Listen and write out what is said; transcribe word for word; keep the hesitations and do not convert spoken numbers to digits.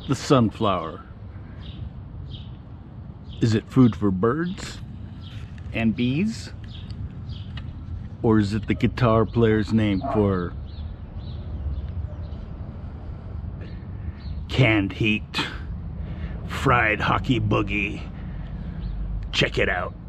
the sunflower? Is it food for birds and bees? Or is it the guitar player's name for canned heat, fried hockey boogie? Check it out.